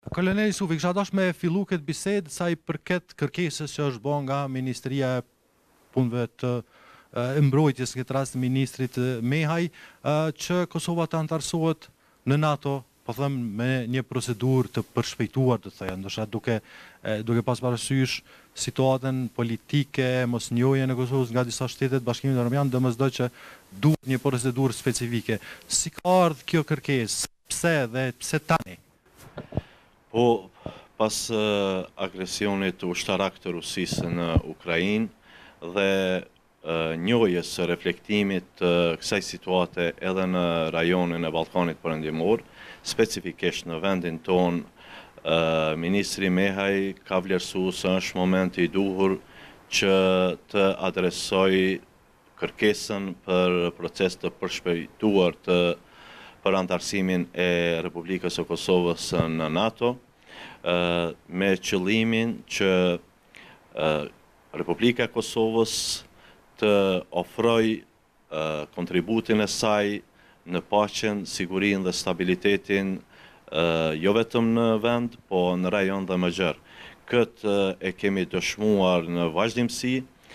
Koloneli Sufi, kisha dash me fillu këtë bisedë sa i përket kërkesës që është bërë nga Ministria e Punëve të mbrojtjes, në këtë rast ministrit Mehaj, që Kosova të antarësohet në NATO, po them me një procedurë të përshpejtuar, të thëja, ndoshta duke pas parasysh situatën politike, mosnjohjen e Kosovës nga disa shtetet Bashkimit Evropian, domosdoshmë që duhet një procedurë specifike. Si ka ardhur kjo kërkesë? Pse dhe pse tani? Po, pas agresionit ushtarak të Rusisë në Ukrainë dhe njohjes së reflektimit të kësaj situate edhe në rajonin e Ballkanit Perëndimor, specifikisht në vendin ton, Ministri Mehaj ka vlerësuar se është momenti i duhur që të adresoj kërkesën për proces të përshpejtuar për antarësimin e Republikës së Kosovës në NATO, me qëllimin që Republika e Kosovës të ofroj kontributin e saj në paqen, sigurinë dhe stabilitetin jo vetëm në vend, po në rajon dhe më gjerë. Këtë e kemi dëshmuar në vazhdimsi,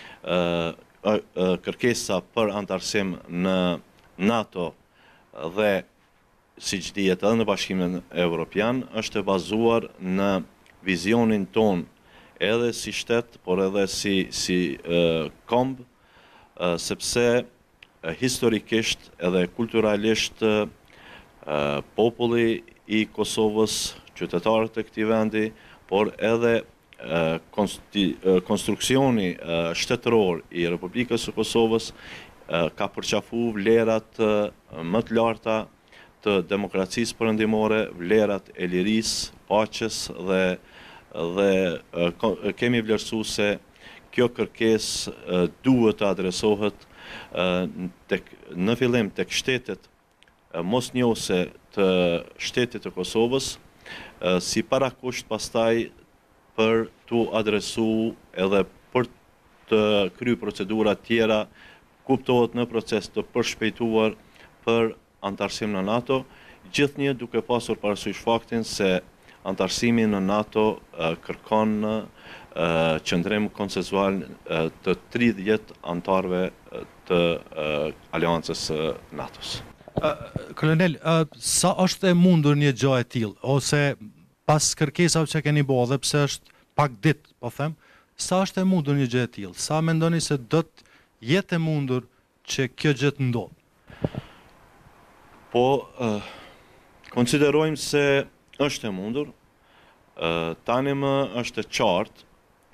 kërkesa për antarësim në NATO dhe siç dihet edhe në Bashkimin Evropian është e bazuar në vizionin ton edhe si shtet, por edhe si kombë, sepse historikisht edhe kulturalisht populli i Kosovës, qytetarët e këtij vendi, por edhe konstruksioni shtetëror i Republikës së Kosovës ka përqafuar vlerat më të larta të demokracisë perëndimore, vlerat e lirisë, paqes dhe kemi vlerësuar se kjo kërkesë duhet të adresohet në fillim tek shtetet mosnjohëse të shtetit të Kosovës, si parakusht pastaj për të adresuar edhe për të kryer procedura tjera, kuptohet në proces të përshpejtuar për antarësim në NATO, gjithnjë duke pasur parasysh faktin se antarësimi në NATO kërkon qëndrim konsensual të 30 antarëve të aleancës NATO-s. Kolonel, sa është e mundur një gjë e tillë, ose pas kërkesave që keni bërë dhe pse është pak ditë, po them, sa është e mundur një gjë e tillë? Sa mendoni se do të jetë e mundur që kjo gjë të ndodhë? Po, konsiderojmë se është e mundur, tani më është e qartë,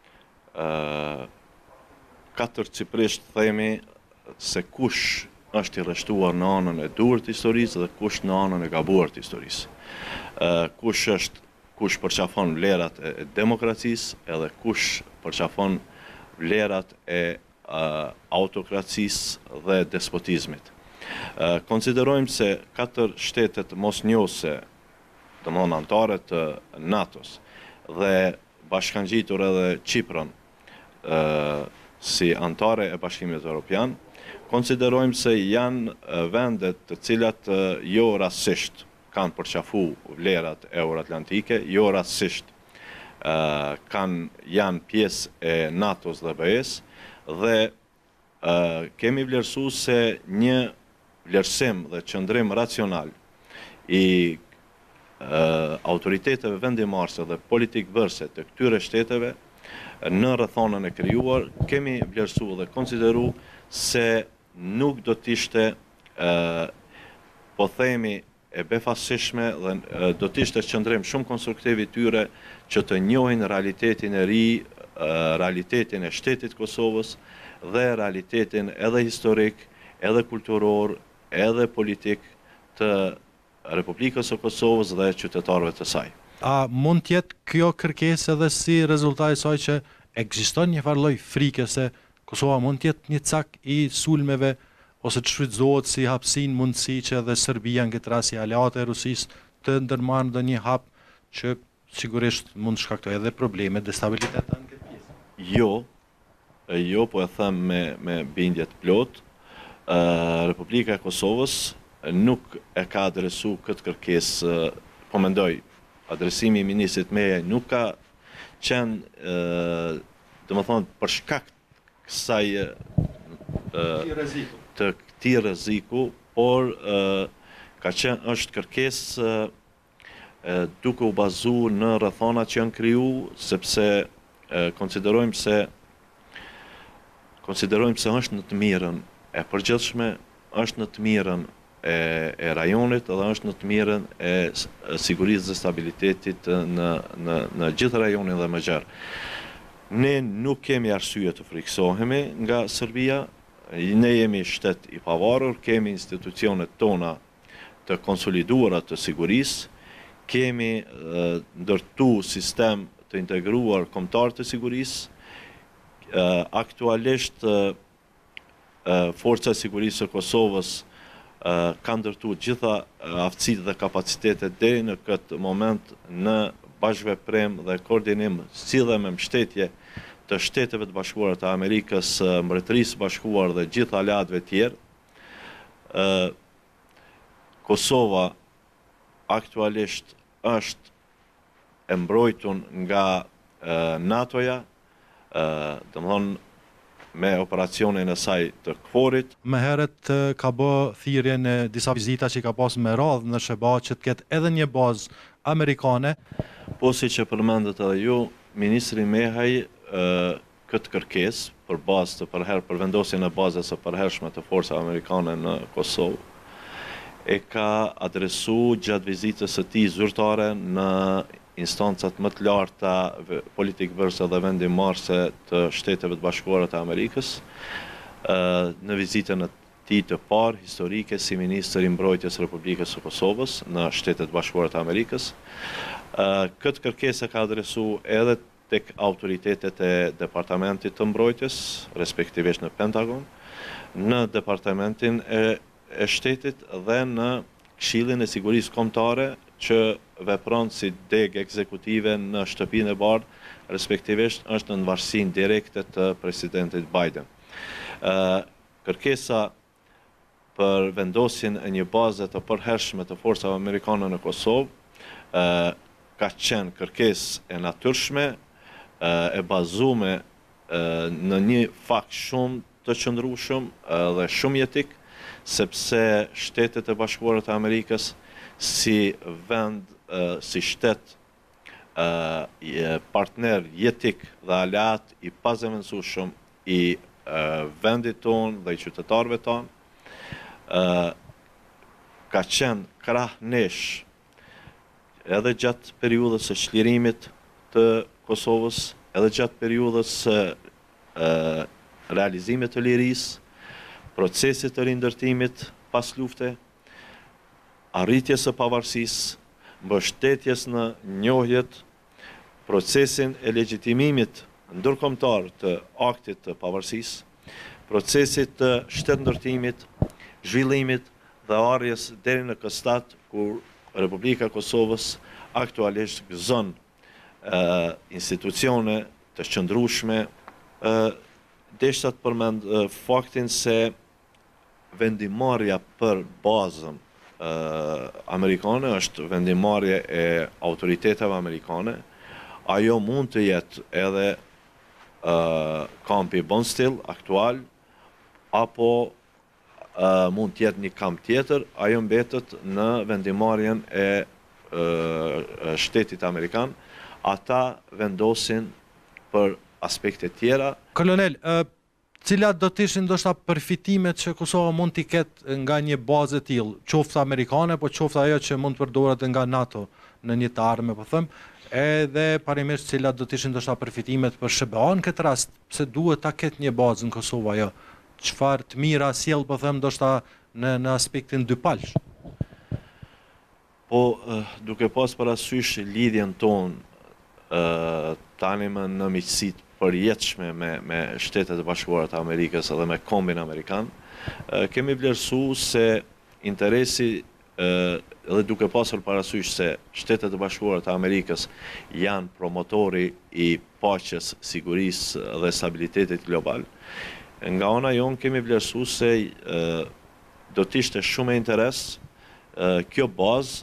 katërcipërisht themi se kush është i rreshtuar në anën e duhur të historisë dhe kush në anën e gabuar të historisë. Kush përqafon vlerat e demokracisë edhe kush përqafon vlerat e autokracisë dhe despotizmit. Konsiderojmë se 4 shtetet mosnjohëse, domthonë anëtare të NATO-s dhe bashkangjitur edhe Çipron si anëtare e Bashkimit Evropian, konsiderojmë se janë vendet të cilat jo rastësisht kanë përqafuar vlerat euroatlantike, jo rastësisht janë pjesë e NATO-s dhe BE-s dhe kemi vlerësuar se një vlerësim dhe qëndrim racional i autoriteteve vendimarrëse dhe politikbërëse të këtyre shteteve në rrethonën e krijuar, kemi vlerësuar dhe konsideruar se nuk do të ishte, po themi, e befasishme dhe do të ishte qëndrim shumë konstruktiv i tyre që të njohin realitetin e ri, realitetin e shtetit Kosovës dhe realitetin edhe historik, edhe kulturor, edhe politik të Republikës së Kosovës dhe qytetarëve të saj. A mund të jetë kjo kërkesë edhe si rezultat i saj që ekziston një farë lloj frike se Kosova mund të jetë një cak i sulmeve ose të shfrytëzohet si hapësinë mundësi që edhe Serbia në këtë rast si aleate e Rusisë të ndërmarrë ndonjë hap që sigurisht mund të shkaktojë edhe probleme, destabilitet në këtë pjesë? Jo, po e them me bindje të plotë. Republika e Kosovës nuk e ka adresuar këtë kërkesë, po mendoj adresimi i ministrit Mehaj nuk ka qenë, domethënë për shkak kësaj të këtij rreziku, por është kërkesë duke u bazuar në rrethonat që janë kriju, sepse konsiderojmë se është në të mirën e përgjithshme, është në të mirën e rajonit dhe është në të mirën e sigurisë dhe stabilitetit në gjithë rajonin dhe më gjerë. Ne nuk kemi arsye të friksohemi nga Serbia, ne jemi shtet i pavarur, kemi institucionet tona të konsoliduara të sigurisë, kemi ndërtu sistem të integruar kombëtar të sigurisë. Aktualisht Forca e Sigurisë së Kosovës ka ndërtu gjitha aftësitë dhe kapacitetet deri në këtë moment në bashkëveprim dhe koordinim si dhe me mbështetje të Shteteve të Bashkuara të Amerikës, Mbretërisë së Bashkuar dhe gjithë aleatëve tjerë. Kosova aktualisht është e mbrojtur nga NATO-ja, domthonë me operacionin e saj të KFOR-it. Më herët ka bë thirrje në disa vizita që ka pasur me radhë në Sheba që të ketë edhe një bazë amerikane. Po si që përmendet edhe ju, ministri Mehaj këtë kërkesë për vendosjen e bazës së përhershme të forcave amerikane në Kosovë e ka adresu gjatë vizitës së tij zyrtare në instancat më të larta politikëbërëse dhe vendimarrëse të Shteteve të Bashkuara të Amerikës, në vizitën e tij të parë historike si ministër i mbrojtjes së Republikës së Kosovës në Shtetet e Bashkuara të Amerikës. Këtë kërkesë ka adresu edhe tek autoritetet e Departamentit të Mbrojtjes, respektivisht në Pentagon, në Departamentin e Shtetit dhe në Këshillin e Sigurisë Kombëtare, që vepron si degë ekzekutive në Shtëpinë e Bardhë, respektivisht është në varësinë direkte të presidentit Biden. Kërkesa për vendosjen e një baze të përhershme të forcave amerikane në Kosovë ka qenë kërkesë e natyrshme, e bazuar në një fakt shumë të qëndrueshëm dhe shumë jetik, sepse Shtetet e Bashkuara të Amerikës si vend, si shtet partner jetik dhe aleat i pazëvendësueshëm i vendit tonë dhe i qytetarëve tonë, ka qenë krah nesh edhe gjatë periudhës së çlirimit të Kosovës, edhe gjatë periudhës së realizimit të lirisë, procesit të rindërtimit pas lufte, arritjes së pavarësisë, mbështetjes në njohjet, procesin e legjitimimit ndërkombëtar të aktit të pavarësisë, procesit të shtetëndërtimit, zhvillimit dhe arjes deri në këtë stad kur Republika e Kosovës aktualisht gëzon institucione të qëndrueshme. Desha të përmend faktin se vendimarrja për bazën amerikane është vendimarrje e autoriteteve amerikane. Ajo mund të jetë edhe kampi Bondstill aktual, apo mund të jetë një kamp tjetër, ajo mbetet në vendimarrjen e shtetit amerikan. Ata vendosin për aspekte tjera. Kolonel, cilat do të ishin ndoshta përfitimet që Kosova mund t'i ketë nga një bazë e tillë, qoftë amerikane, po qoftë ajo që mund të përdoret nga NATO në një të ardhme, po them, edhe parimisht cilat do të ishin ndoshta përfitimet për SBA-n këtë rast, pse duhet ta ketë një bazë në Kosovë ajo? Çfarë të mira sjell, po them, ndoshta në aspektin dypalsh? Po, duke pas parasysh lidhjen tonë tani më në miqësitë përjetshme me Shtetet e Bashkuara të Amerikës edhe me kombin amerikan, kemi vlerësuar se interesi edhe duke pasur parasysh se Shtetet e Bashkuara të Amerikës janë promotori i paqes, sigurisë dhe stabilitetit global, nga ana jonë kemi vlerësuar se do të ishte shumë e interes kjo bazë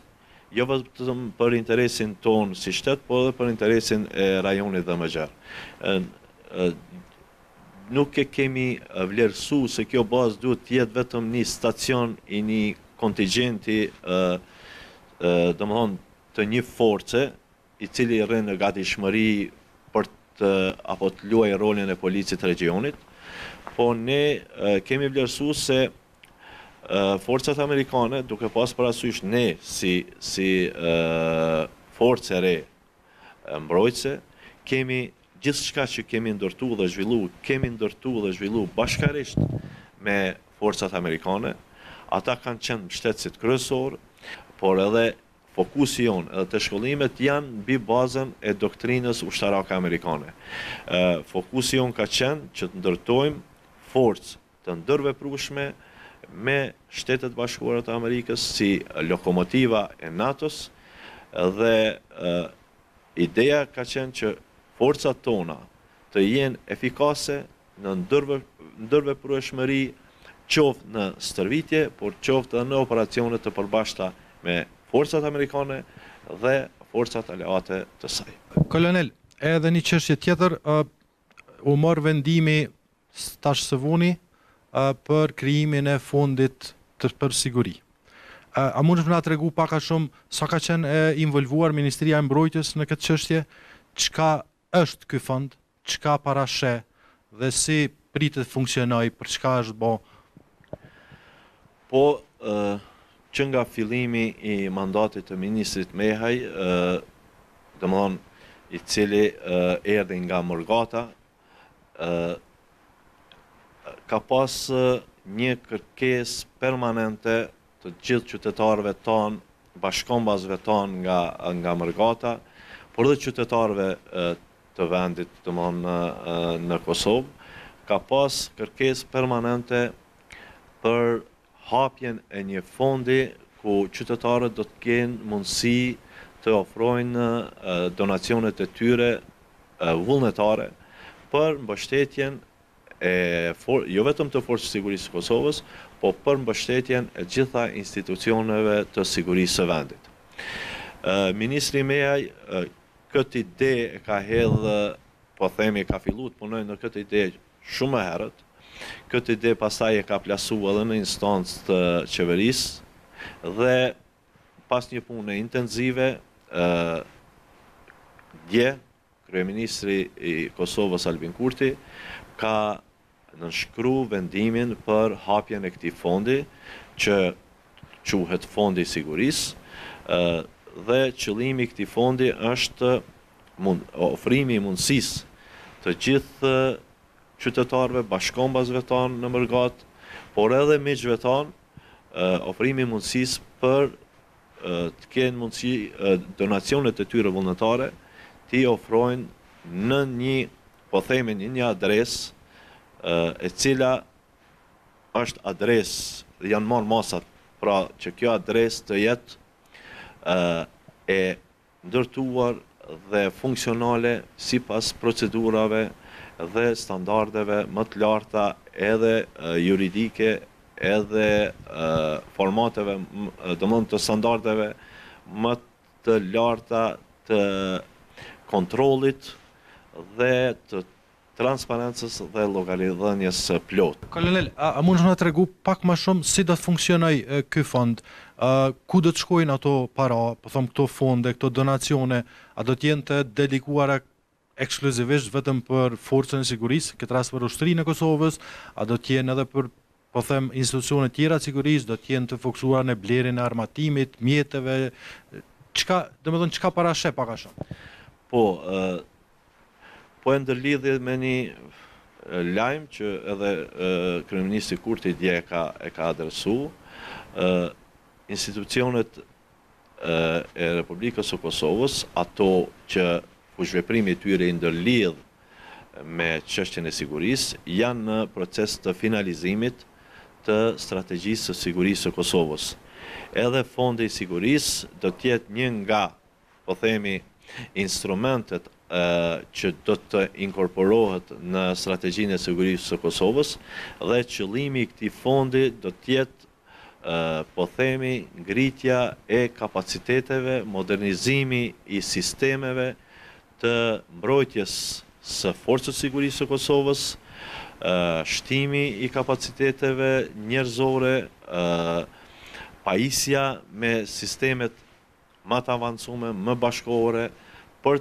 jo vetëm për interesin ton si shtet, po edhe për interesin e rajonit dhe më gjerë. Nuk e kemi vlerësu se kjo bazë duhet të jetë vetëm një stacion i një kontingjenti, domethënë të një force i cili rrin në gatishmëri për apo të luajë rolin e policit të regionit, po ne kemi vlerësu se forcat amerikane, duke pas parasysh ne si forcë e re mbrojtëse, kemi gjithçka që kemi ndërtu dhe zhvillu bashkarisht me forcat amerikane. Ata kanë qenë mbështetësit kryesor, por edhe fokusi jonë edhe të shkollimet janë mbi bazën e doktrinës ushtarake amerikane. Fokusi jonë ka qenë që të ndërtojmë forcë të ndërveprueshme me Shtetet Bashkuara të Amerikës si lokomotiva e NATO-s, dhe ideja ka qenë që forcat tona të jenë efikase në ndërveprueshmëri, qoftë në stërvitje, por qoftë edhe në operacione të përbashkëta me forcat amerikane dhe forcat aleate të saj. Kolonel, edhe një çështje tjetër, u mor vendimi tash së vuni për krijimin e fondit për siguri. A mund të na tregu pak a shumë sa ka qenë involvuar Ministria e Mbrojtjes në këtë çështje, çka është ky fond, çka parasheh dhe si pritet funksionoj, për çka është bo? Po, që nga fillimi i mandatit të ministrit Mehaj, domethënë i cili erdhi nga Mërgata, ka pas një kërkesë permanente të gjithë qytetarëve tanë, bashkombasve tanë nga Mërgata, por edhe qytetarëve të vendit, domethënë në Kosovë, ka pas kërkesë permanente për hapjen e një fondi ku qytetarët do të kenë mundësi të ofrojnë donacionet e tyre vullnetare për mbështetjen jo vetëm të forcës së sigurisë së Kosovës, po për mbështetjen e gjitha institucioneve të sigurisë së vendit. Ministri Mehaj këtë ide e ka hedhë, po themi ka fillu të punojë në këtë ide shumë herët. Këtë ide pastaj e ka plasu edhe në instancë të qeverisë dhe pas një pune intenzive, dje, kryeministri i Kosovës Albin Kurti ka nënshkru vendimin për hapjen e këtij fondi, që quhet Fondi i Sigurisë, dhe qëllimi i këtij fondi është ofrimi i mundësisë të gjithë qytetarëve, bashkombasve tanë në Mërgat, por edhe miqve tanë, ofrimi i mundësisë për të kenë mundësi donacionet e tyre vullnetare, t'i ofrojnë në një, po themi një adresë, e cila është adresë, dhe janë marrë masat, pra që kjo adresë të jetë e ndërtuar dhe funksionale sipas procedurave dhe standardeve më të larta edhe juridike, edhe formateve, domethënë të standardeve më të larta të kontrollit dhe të transparencës dhe llogaridhënies së plotë. Kolonel, a mund të na tregu pak më shumë si do të funksionojë ky fond? Ku do të shkojnë ato para, po them këto fonde, këto donacione, a do të jenë të dedikuara ekskluzivisht vetëm për forcën e sigurisë, këtë rast për ushtrinë e Kosovës, a do të jenë edhe për, po them, institucione tjera të sigurisë, do të jenë të fokusuar në blerjen e armatimit, mjeteve, çka parasheh pak a shumë? Po e ndërlidhje me një lajm që edhe kryeministri Kurti dje e ka adresu, institucionet e Republikës së Kosovës, ato që fushveprimi i tyre i ndërlidh me çështjen e sigurisë, janë në proces të finalizimit të strategjisë së sigurisë së Kosovës. Edhe Fondi i Sigurisë do të jetë një nga, po themi, instrumentet që do të inkorporohet në strategjinë e sigurisë së Kosovës, dhe qëllimi i këtij fondi do të jetë po themi ngritja e kapaciteteve, modernizimi i sistemeve të mbrojtjes së forcës sigurisë së Kosovës, shtimi i kapaciteteve njerëzore, pajisja me sistemet më të avancume, më bashkëkohore, për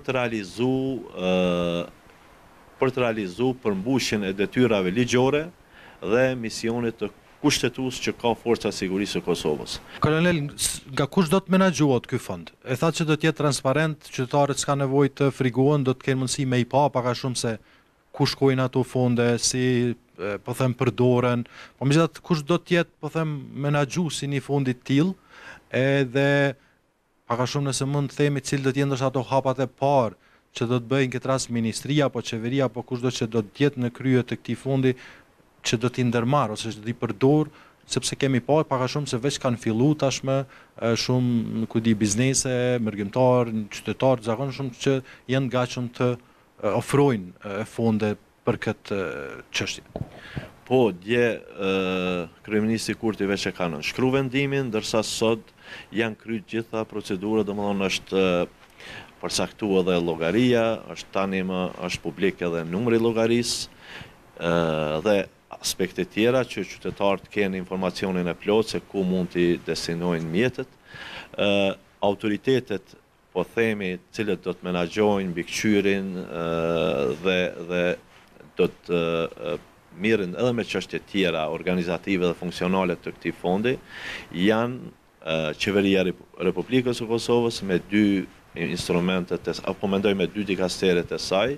të realizu përmbushjen e detyrave ligjore dhe misionit të kushtetues që ka Forca e Sigurisë së Kosovës. Kolonel, nga kush do të menaxhohet ky fond? E thatë që do të jetë transparent, qytetarët s'ka nevojë të frigohen, do të kenë mundësi me i pa pak a shumë se ku shkojnë ato fonde, si po them përdoren, po megjithatë kush do të jetë po them menaxhuesi i një fondi të tillë, edhe pak a shumë nëse mund të themi cilë do të jenë ndoshta ato hapat e parë që do të bëjnë këtë rast ministria apo qeveria apo kushdo që do të jetë në krye të këtij fondi që do t'i ndërmarr ose që do t'i përdor, sepse kemi pa pak a shumë se veç kanë filluar tashmë shumë ku di biznese, mërgjimtar, qytetarë të zakonshëm që janë gatshëm të ofrojnë fonde për këtë çështje. Po, dje kryeministri Kurti veç e ka nënshkruar vendimin, ndërsa sot janë kryer gjitha procedurat, domethënë është përcaktuar edhe llogaria, është tani më është publik edhe numri i llogarisë dhe aspekte tjera që qytetarët kenë informacionin e plotë se ku mund t'i destinojnë mjetet. Autoritetet, po themi, cilët do të menaxhojnë mbikëqyrjen dhe do të mirën edhe me çështje tjera organizative dhe funksionale të këtij fondi, janë Qeveria e Republikës së Kosovës me dy instrumentet, apo mendoj me dy dikasteret e saj,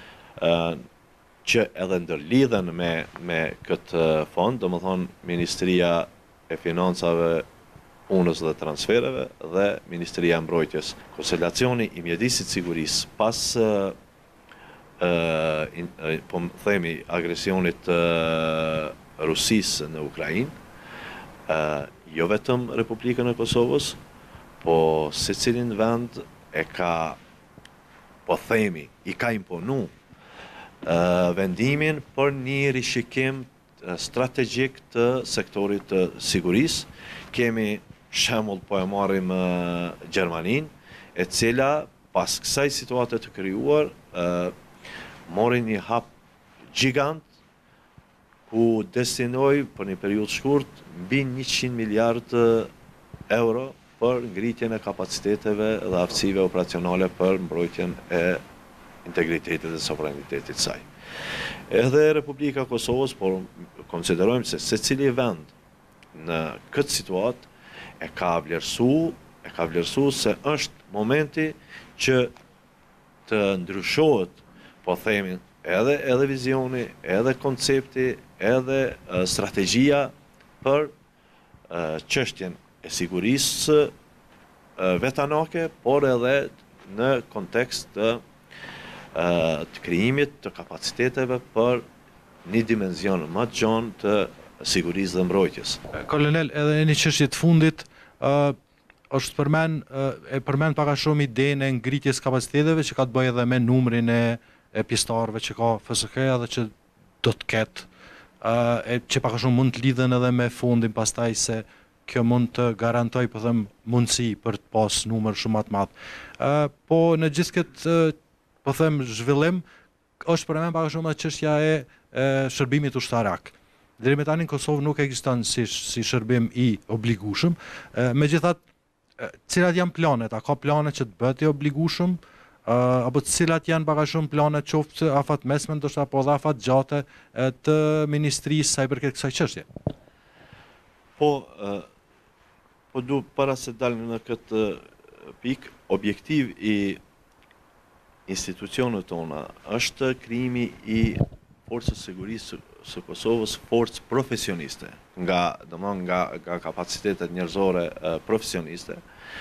që edhe ndërlidhen me këtë fond, domethënë Ministria e Financave, Punës dhe Transfereve dhe Ministria e Mbrojtjes. Konstelacioni i mjedisit sigurisë pas po themi agresionit Rusisë në Ukrainë, jo vetëm Republikën e Kosovës, po secilin vend e ka, po themi, i ka imponu vendimin për një rishikim strategjik të sektorit të sigurisë. Kemi shembull, po e marrim Gjermaninë, e cila pas kësaj situate të krijuar mori një hap gjigant ku destinoi për një periudhë shkurt mbi 100 miliard euro për ngritjen e kapaciteteve dhe aftësive operacionale për mbrojtjen e integritetit dhe sovranitetit saj. Edhe Republika e Kosovës, por konsiderojmë se secili vend në këtë situatë e ka vlerësu se është momenti që të ndryshohet, po themi, edhe vizioni, edhe koncepti, edhe strategjia për çështjen e sigurisë vetanake, por edhe në kontekst të krijimit të kapaciteteve për një dimenzion më të gjon të sigurisë dhe mbrojtjes. Kolonel, edhe në një çështje të fundit, është përmend pak a shumë idenë e ngritjes kapaciteteve që ka të bëjë edhe me numrin e pjesëtarëve që ka FSK-ja dhe që do të ketë, që pak a shumë mund të lidhen edhe me fondin pastaj se kjo mund të garantoj, po them, mundësi për të pas numër shumë më të madh. Po në gjithë këtë po them zhvillim, është përmend pak a shumë çështja e shërbimit ushtarak. Deri me tani në Kosovë nuk ekziston si shërbim i obligueshëm. Megjithatë, cilat janë planet? A ka plane që të bëhet i obligueshëm? Apo cilat janë pak a shumë planet qoftë afat mesme, ndoshta apo edhe afat gjate të ministrisë sa i përket kësaj çështje? Po du para se dalim në këtë pikë, objektiv i institucionet tona është krijimi i forcës sigurisë së Kosovës, forcë profesioniste, nga kapacitetet njerëzore profesioniste.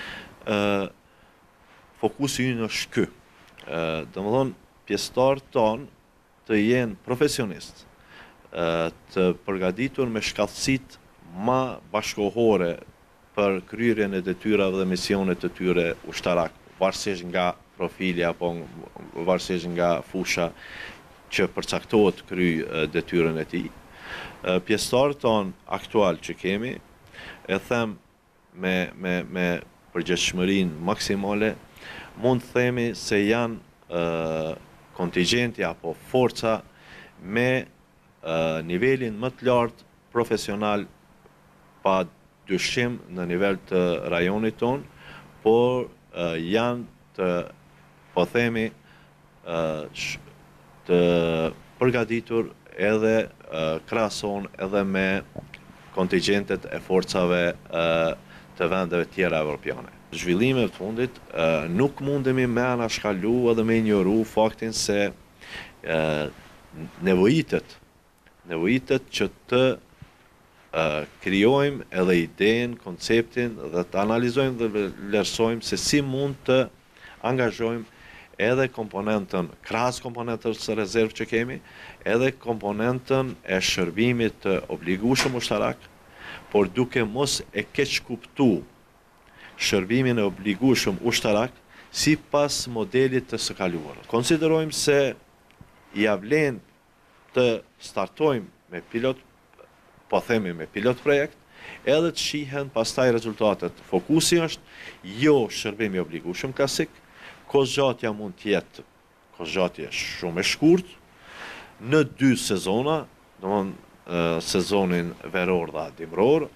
Fokusi ynë është ky. Domethënë pjesëtarët tonë të jenë profesionistë, të përgatitur me shkallësitë më bashkohore për kryerjen e detyrave dhe misionet të tyre ushtarak, varësisht nga profili apo varësisht nga fusha që përcaktohet kryj detyrën e tij. Pjesëtarët tonë aktual që kemi e them me përgjegjësinë maksimale, mund të themi se janë kontingjenti apo forca me nivelin më të lartë profesional pa dyshim në nivel të rajonit ton, por janë të, po themi, të përgatitur edhe krahason edhe me kontingjentet e forcave të vendeve tjera evropiane. Zhvillimet të fundit nuk mundemi me anashkalu edhe me injoru faktin se nevojitet që të krijojmë edhe idenë, konceptin dhe të analizojmë dhe vlerësojmë se si mund të angazhojmë edhe komponentën, krahas komponentës së rezervë që kemi, edhe komponentën e shërbimit të obligueshëm ushtarak, por duke mos e keq kuptu shërbimin e obligueshëm ushtarak sipas modelit të së kaluarës. Konsiderojmë se ia vlen të startojmë me pilot, po themi me pilot projekt, edhe të shihen pastaj rezultatet. Fokusi është jo shërbimi i obligueshëm klasik, kozgjatja mund të jetë kozgjatje shumë e shkurtë në 2 sezona, domthonë sezonin veror dhe dimror.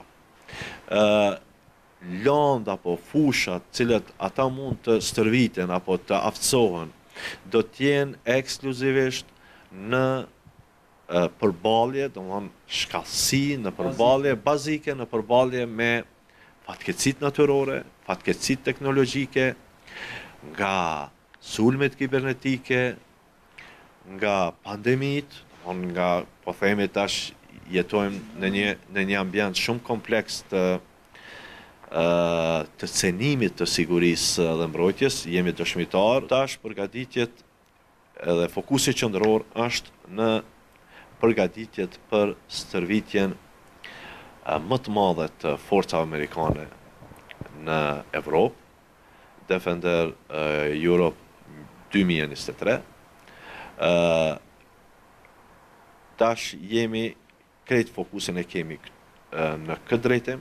Land apo fushat cilët ata mund të stërviten apo të aftësohen, do të jenë ekskluzivisht në përballje, domthonë shkallësi në përballje bazike, në përballje me fatkeqësitë natyrore, fatkeqësitë teknologjike, nga sulmet kibernetike, nga pandemitë, nga, po themi tash, jetojmë në një ambient shumë kompleks të cenimit të sigurisë dhe mbrojtjes, jemi dëshmitar. Tash përgatitjet edhe fokusi qendror është në përgatitjet për stërvitjen më të madhe të forcave amerikane në Evropë, Defender Europe 2023. Tash jemi, krejt fokusin e kemi në këtë drejtim.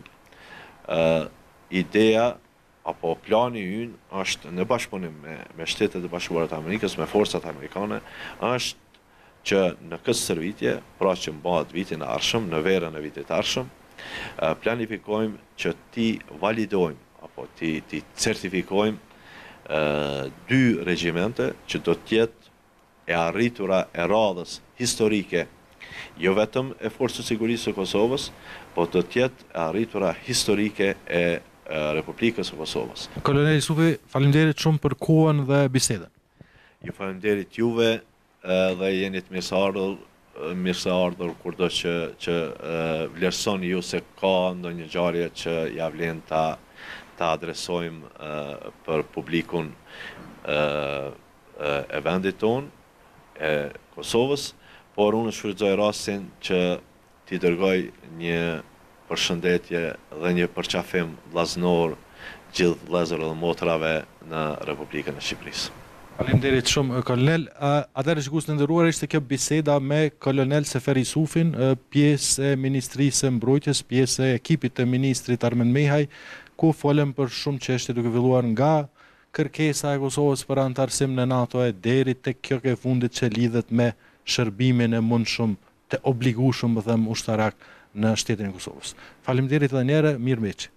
Ideja apo plani ynë është në bashkëpunim me Shtetet e Bashkuara të Amerikës, me forcat amerikane, është që në këtë stërvitje, pra që mbahet vitin e ardhshëm, në verën e vitit të ardhshëm, planifikojmë që ti validojmë apo ti certifikojmë 2 regjimente që do të jetë e arritura e radhës historike, jo vetëm e Forcës së Sigurisë së Kosovës, por do të jetë e arritura historike e Republikës së Kosovës. Kolonel Jusufi, faleminderit shumë për kohën dhe bisedën. Ju faleminderit juve dhe jeni të mirëseardhur kurdo që vlerësoni ju se ka ndonjë ngjarje që ja vlen ta adresojmë për publikun e vendit tonë, e Kosovës, por unë shfrytëzoj rastin që t'i dërgoj një përshëndetje dhe një përqafim vllaznor gjithë vëllezërve dhe motrave në Republikën e Shqipërisë. Faleminderit shumë, kolonel. Atëherë shikues të nderuar, ishte kjo biseda me kolonel Sefer Jusufin, pjesë e Ministrisë së Mbrojtjes, pjesë e ekipit të ministrit Armen Mehaj, ku folëm për shumë çështje duke filluar nga kërkesa e Kosovës për antarësim në NATO deri tek kjo e fundit që lidhet me shërbimin e mundshëm të obligueshëm, më them, ushtarak në shtetin e Kosovës. Faleminderit edhe një herë, mirë miq.